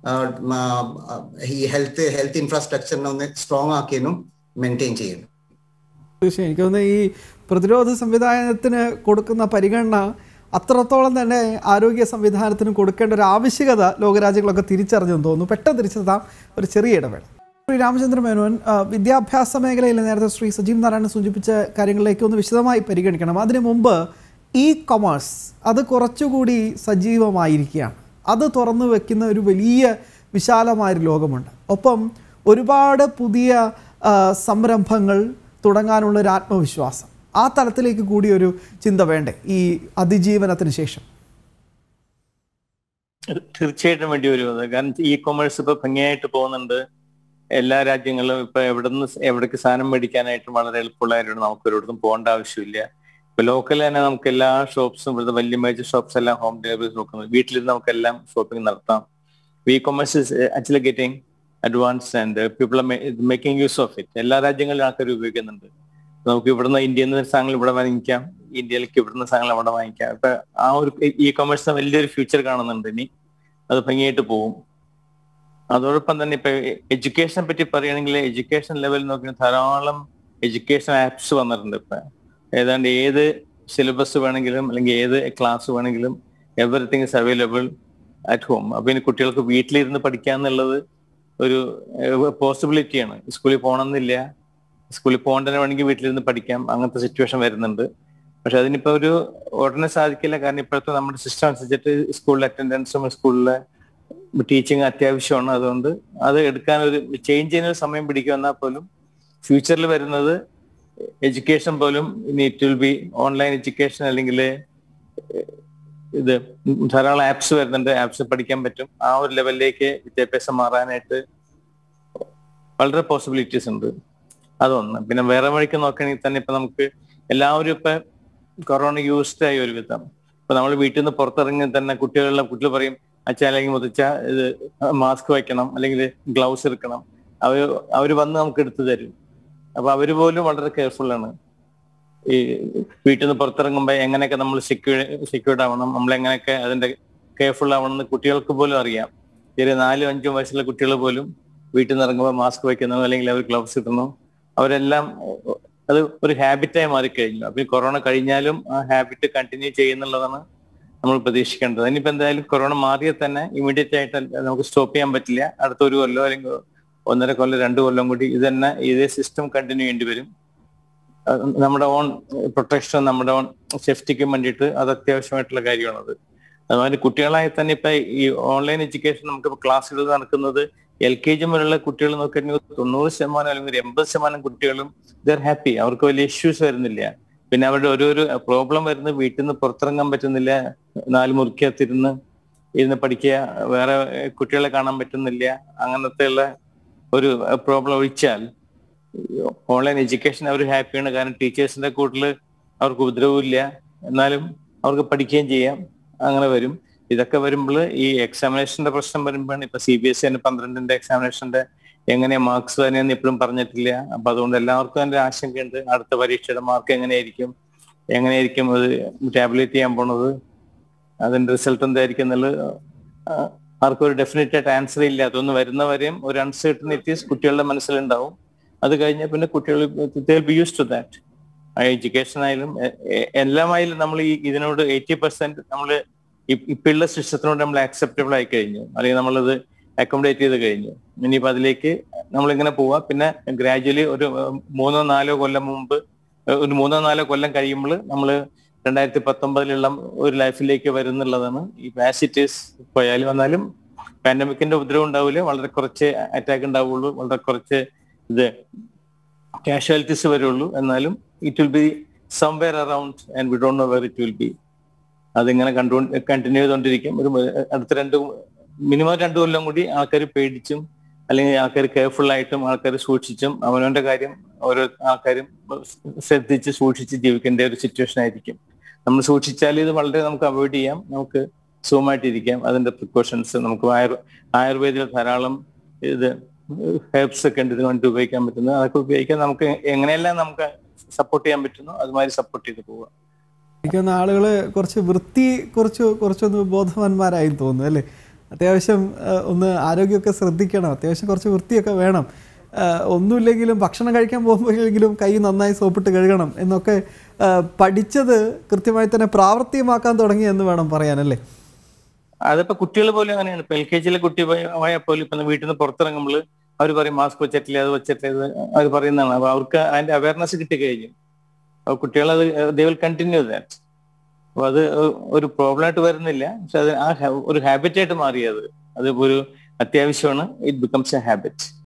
[SPEAKER 5] ഈ ഹെൽത്ത് ഇൻഫ്രാസ്ട്രക്ചറിനെ ഒന്ന് സ്ട്രോങ് ആക്കിയതിനും മെയിൻറ്റെയിൻ ചെയ്യണം.
[SPEAKER 1] തീർച്ചയായും എനിക്ക് തോന്നുന്നു ഈ പ്രതിരോധ സംവിധാനത്തിന് കൊടുക്കുന്ന പരിഗണന അത്രത്തോളം തന്നെ ആരോഗ്യ സംവിധാനത്തിന് കൊടുക്കേണ്ട ഒരു ആവശ്യകത ലോകരാജ്യങ്ങളൊക്കെ തിരിച്ചറിഞ്ഞെന്ന് തോന്നുന്നു. പെട്ടെന്ന് തിരിച്ചെത്താം ഒരു ചെറിയ ഇടവേള. ശ്രീ രാമചന്ദ്ര മേനോൻ, വിദ്യാഭ്യാസ മേഖലയിൽ നേരത്തെ ശ്രീ സജീവ് നാരായണൻ സൂചിപ്പിച്ച കാര്യങ്ങളിലേക്ക് ഒന്ന് വിശദമായി പരിഗണിക്കണം. അതിനു മുമ്പ് കൊമേഴ്സ് അത് കുറച്ചുകൂടി സജീവമായിരിക്കുകയാണ്. അത് തുറന്നു വെക്കുന്ന ഒരു വലിയ വിശാലമായൊരു ലോകമുണ്ട്. ഒപ്പം ഒരുപാട് പുതിയ സംരംഭങ്ങൾ തുടങ്ങാനുള്ളൊരു ആത്മവിശ്വാസം. ആ തലത്തിലേക്ക് കൂടി ഒരു ചിന്ത വേണ്ടേ ഈ അതിജീവനത്തിന് ശേഷം?
[SPEAKER 2] തീർച്ചയായിട്ടും വേണ്ടി വരും അത്. കാരണം കൊമേഴ്സ് ഇപ്പൊ ഭംഗിയായിട്ട് പോകുന്നുണ്ട്. എല്ലാ രാജ്യങ്ങളിലും ഇപ്പൊ എവിടേക്ക് സാധനം മേടിക്കാനായിട്ട് വളരെ എളുപ്പമുള്ളതായിട്ട് നമുക്ക് ഒരിടത്തും പോകേണ്ട ആവശ്യമില്ല. ഇപ്പൊ ലോക്കൽ തന്നെ നമുക്ക് എല്ലാ ഷോപ്സും ഇവിടുത്തെ വലിയ മേജർ ഷോപ്സ് എല്ലാം ഹോം ഡെലിവറി നോക്കുന്നത്. വീട്ടിലിരുന്ന് നമുക്കെല്ലാം ഷോപ്പിംഗ് നടത്താം. Commerce is actually getting advance and people are making use of it. എല്ലാ രാജ്യങ്ങളിലും ആൾക്കാർ ഉപയോഗിക്കുന്നുണ്ട്. നമുക്ക് ഇവിടുന്ന് ഇന്ത്യയിൽ നിന്ന് സാധനങ്ങൾ ഇവിടെ വാങ്ങിക്കാം, ഇന്ത്യയിലേക്ക് ഇവിടുന്ന് സാധനങ്ങൾ അവിടെ വാങ്ങിക്കാം. ഇപ്പൊ ആ ഒരു കൊമേഴ്സിന് വലിയൊരു ഫ്യൂച്ചർ കാണുന്നുണ്ട്. ഇനി അത് ഭംഗിയായിട്ട് പോകും. അതോടൊപ്പം തന്നെ ഇപ്പൊ എഡ്യൂക്കേഷനെ പറ്റി പറയുകയാണെങ്കിൽ എഡ്യൂക്കേഷൻ ലെവലിൽ നോക്കിയാൽ ധാരാളം എഡ്യൂക്കേഷൻ ആപ്സ് വന്നിട്ടുണ്ട്. ഇപ്പൊ ഏതാണ്ട് ഏത് സിലബസ് വേണമെങ്കിലും അല്ലെങ്കിൽ ഏത് ക്ലാസ് വേണമെങ്കിലും everything is available at home. അപ്പൊ ഇനി കുട്ടികൾക്ക് വീട്ടിലിരുന്ന് പഠിക്കാന്നുള്ളത് ഒരു പോസിബിലിറ്റിയാണ്. സ്കൂളിൽ പോകണമെന്നില്ല, സ്കൂളിൽ പോകേണ്ടതിന് വേണമെങ്കിൽ വീട്ടിലിരുന്ന് പഠിക്കാം. അങ്ങനത്തെ സിറ്റുവേഷൻ വരുന്നുണ്ട്. പക്ഷെ അതിനിപ്പോ ഒരു ഉടനെ സാധിക്കില്ല. കാരണം ഇപ്പോഴത്തെ നമ്മുടെ സിസ്റ്റം അനുസരിച്ചിട്ട് സ്കൂളിലെ അറ്റൻഡൻസും സ്കൂളിലെ ടീച്ചിങ് അത്യാവശ്യമാണ്. അതുകൊണ്ട് അത് എടുക്കാൻ ഒരു ചേഞ്ച് ചെയ്യാനൊരു സമയം പിടിക്കും. എന്നാൽ പോലും ഫ്യൂച്ചറിൽ വരുന്നത് എഡ്യൂക്കേഷൻ പോലും ഇനി it will be online education, അല്ലെങ്കിൽ ഇത് ധാരാളം ആപ്സ് വരുന്നുണ്ട്. ആപ്സ് പഠിക്കാൻ പറ്റും. ആ ഒരു ലെവലിലേക്ക് വിദ്യാഭ്യാസം മാറാനായിട്ട് വളരെ പോസിബിലിറ്റീസ് ഉണ്ട്. അതൊന്ന്. പിന്നെ വേറെ വഴിക്ക് നോക്കുകയാണെങ്കിൽ തന്നെ ഇപ്പൊ നമുക്ക് എല്ലാവരും ഇപ്പൊ കൊറോണ യൂസ്ഡ് ആയി ഒരു വിധം. ഇപ്പൊ നമ്മൾ വീട്ടിൽ നിന്ന് പുറത്തിറങ്ങി തന്നെ കുട്ടികൾ പറയും അച്ഛ അല്ലെങ്കിൽ മുതച്ച ഇത് മാസ്ക് വയ്ക്കണം, അല്ലെങ്കിൽ ഗ്ലൗസ് എടുക്കണം. അവര് വന്ന് നമുക്ക് എടുത്തു തരും. അപ്പൊ അവര് പോലും വളരെ കെയർഫുൾ ആണ്. ഈ വീട്ടിൽ നിന്ന് പുറത്തിറങ്ങുമ്പോൾ എങ്ങനെയൊക്കെ നമ്മൾ സെക്യൂർഡ് ആവണം, നമ്മൾ എങ്ങനെയൊക്കെ അതിന്റെ കെയർഫുൾ ആവണം എന്ന് കുട്ടികൾക്ക് പോലും അറിയാം. 4-5 വയസ്സുള്ള കുട്ടികൾ പോലും വീട്ടിൽ നിന്ന് ഇറങ്ങുമ്പോൾ മാസ്ക് വയ്ക്കുന്നു, അല്ലെങ്കിൽ അവർ ഗ്ലൗസ് ഇടുന്നു. അവരെല്ലാം അത് ഒരു ഹാബിറ്റായി മാറിക്കഴിഞ്ഞു. അപ്പൊ ഈ കൊറോണ കഴിഞ്ഞാലും ആ ഹാബിറ്റ് കണ്ടിന്യൂ ചെയ്യുന്നുള്ളതാണ് നമ്മൾ പ്രതീക്ഷിക്കേണ്ടത്. ഇനിയിപ്പോ എന്തായാലും കൊറോണ മാറിയാൽ തന്നെ ഇമീഡിയറ്റ് ആയിട്ട് നമുക്ക് സ്റ്റോപ്പ് ചെയ്യാൻ പറ്റില്ല. അടുത്ത 1 കൊല്ലോ അല്ലെങ്കിൽ 1.5 കൊല്ലം 2 കൊല്ലം കൂടി ഇതേ സിസ്റ്റം കണ്ടിന്യൂ ചെയ്യേണ്ടി വരും. നമ്മുടെ ഓൺ പ്രൊട്ടക്ഷൻ, നമ്മുടെ ഓൺ സേഫ്റ്റിക്കും വേണ്ടിയിട്ട് അത് അത്യാവശ്യമായിട്ടുള്ള കാര്യമാണത്. അതുമാതിരി കുട്ടികളായി തന്നെ ഇപ്പൊ ഈ ഓൺലൈൻ എഡ്യൂക്കേഷൻ നമുക്ക് ക്ലാസ്സുകൾ നടക്കുന്നത് LKG മുതലുള്ള കുട്ടികൾ നോക്കിയിട്ടുണ്ടെങ്കിൽ 90% അല്ലെങ്കിൽ 80% കുട്ടികളും ദർ ഹാപ്പി. അവർക്ക് വലിയ ഇഷ്യൂസ് വരുന്നില്ല. പിന്നെ അവരുടെ ഓരോരോ പ്രോബ്ലം വരുന്നത് വീട്ടിൽ നിന്ന് പുറത്തിറങ്ങാൻ പറ്റുന്നില്ല, 4 മുറിക്കകത്തിരുന്ന് പഠിക്കുക, വേറെ കുട്ടികളെ കാണാൻ പറ്റുന്നില്ല. അങ്ങനത്തെ ഉള്ള ഒരു പ്രോബ്ലം ഒഴിച്ചാൽ ഓൺലൈൻ എഡ്യൂക്കേഷൻ അവർ ഹാപ്പിയാണ്. കാരണം ടീച്ചേഴ്സിന്റെ കൂട്ടിൽ അവർക്ക് ഉപദ്രവമില്ല, എന്നാലും അവർക്ക് പഠിക്കുകയും ചെയ്യാം. അങ്ങനെ വരും. ഇതൊക്കെ വരുമ്പോൾ ഈ എക്സാമിനേഷന്റെ പ്രശ്നം വരുമ്പോഴാണ്. ഇപ്പൊ CBSE 12ന്റെ എക്സാമിനേഷന്റെ എങ്ങനെയാ മാർക്സ് തന്നെയെന്ന് ഇപ്പോഴും പറഞ്ഞിട്ടില്ല. അപ്പൊ അതുകൊണ്ട് എല്ലാവർക്കും അതിന്റെ ആശങ്കയുണ്ട്. അടുത്ത പരീക്ഷയുടെ മാർക്ക് എങ്ങനെയായിരിക്കും അത് ടാബ്ലേറ്റ് ചെയ്യാൻ പോണത്, അതിന്റെ റിസൾട്ട് എന്തായിരിക്കും എന്നുള്ളത് ആർക്കും ഒരു ഡെഫിനറ്റ് ആയിട്ട് ആൻസർ ഇല്ല. അതൊന്ന് വരുന്നവരെയും ഒരു അൺസർട്ടനിറ്റീസ് കുട്ടികളുടെ മനസ്സിലുണ്ടാവും. അത് കഴിഞ്ഞാൽ പിന്നെ കുട്ടികൾ be use to that. Education ആയാലും എല്ലാമായാലും നമ്മൾ ഇതിനോട് 80% നമ്മൾ ഇപ്പോഴുള്ള സിസ്റ്റത്തിനോട് നമ്മൾ ആക്സെപ്റ്റബിൾ ആയി കഴിഞ്ഞു, അല്ലെങ്കിൽ നമ്മളത് അക്കോമഡേറ്റ് ചെയ്ത് കഴിഞ്ഞു. ഇനിയിപ്പോൾ അതിലേക്ക് നമ്മളിങ്ങനെ പോവാ. പിന്നെ ഗ്രാജുവലി ഒരു 3-4 കൊല്ലം മുമ്പ്, ഒരു 3-4 കൊല്ലം കഴിയുമ്പോൾ നമ്മൾ 2019 ഒരു ലൈഫിലേക്ക് വരുന്നുള്ളതാണ്. ഈ വാസിറ്റീസ് പോയാലും വന്നാലും പാൻഡമിക്കിന്റെ ഉപദ്രവം ഉണ്ടാവില്ല. വളരെ കുറച്ച് അറ്റാക്ക് ഉണ്ടാവുള്ളൂ, വളരെ കുറച്ച് കാഷ്വാലിറ്റീസ് വരുള്ളൂ. എന്നാലും it will be somewhere around and we don't know where it will be. അതിങ്ങനെ കണ്ടിന്യൂ ചെയ്തുകൊണ്ടിരിക്കും. ഒരു അടുത്ത മിനിമം 2 കൊല്ലം കൂടി ആൾക്കാർ പേടിച്ചും അല്ലെങ്കിൽ ആൾക്കാർ കെയർഫുൾ ആയിട്ടും ആൾക്കാർ സൂക്ഷിച്ചും അവനവന്റെ കാര്യം ഓരോ ആൾക്കാരും ശ്രദ്ധിച്ച് സൂക്ഷിച്ച് ജീവിക്കേണ്ട ഒരു സിറ്റുവേഷൻ ആയിരിക്കും. നമ്മൾ സൂക്ഷിച്ചാൽ ഇത് വളരെ നമുക്ക് അവോയ്ഡ് ചെയ്യാം, നമുക്ക് സുഖമായിട്ടിരിക്കാം. അതിന്റെ പ്രിക്കോഷൻസ് നമുക്ക് ആയുർവേദത്തിൽ ധാരാളം ഹെർബ്സ് ഒക്കെ ഉണ്ട് ഇതിന് വേണ്ടി ഉപയോഗിക്കാൻ പറ്റുന്നത്. അതൊക്കെ ഉപയോഗിക്കാൻ നമുക്ക് എങ്ങനെയെല്ലാം നമുക്ക് സപ്പോർട്ട് ചെയ്യാൻ പറ്റുന്നു അതുമാതിരി സപ്പോർട്ട് ചെയ്ത് പോവുക.
[SPEAKER 1] എനിക്കൊന്ന് ആളുകൾ കുറച്ച് വൃത്തി കുറച്ചൊന്ന് ബോധവാന്മാരായി തോന്നുന്നു അല്ലേ? അത്യാവശ്യം ഒന്ന് ആരോഗ്യമൊക്കെ ശ്രദ്ധിക്കണം, അത്യാവശ്യം കുറച്ച് വൃത്തിയൊക്കെ വേണം. ഒന്നുമില്ലെങ്കിലും ഭക്ഷണം കഴിക്കാൻ പോകുമ്പോഴെങ്കിലും കൈ നന്നായി സോപ്പിട്ട് കഴുകണം എന്നൊക്കെ പഠിച്ചത് കൃത്യമായി തന്നെ പ്രാവർത്തികമാക്കാൻ തുടങ്ങി എന്ന് വേണം പറയാനല്ലേ?
[SPEAKER 2] അതിപ്പോ കുട്ടികൾ പോലും അങ്ങനെയാണ്. ഇപ്പൊ LKG കുട്ടി പോയാൽ പോലും ഇപ്പൊ വീട്ടിൽ നിന്ന് പുറത്തിറങ്ങുമ്പോൾ അവർ പറയും മാസ്ക് വെച്ചിട്ടില്ല, അത് വെച്ചിട്ടില്ല, അവർ പറയുന്നതാണ്. അപ്പൊ അവർക്ക് അതിന്റെ അവയർനെസ് കിട്ടിക്കഴിഞ്ഞു. അപ്പൊ കുട്ടികൾ അത് ദേ വിൽ കണ്ടിന്യൂ ദാറ്റ്. അപ്പൊ അത് ഒരു പ്രോബ്ലം ആയിട്ട് വരുന്നില്ല. പക്ഷെ അത് ഒരു ഹാബിറ്റായിട്ട് മാറിയത്. അത് ഒരു അത്യാവശ്യമാണ്. It becomes a habit.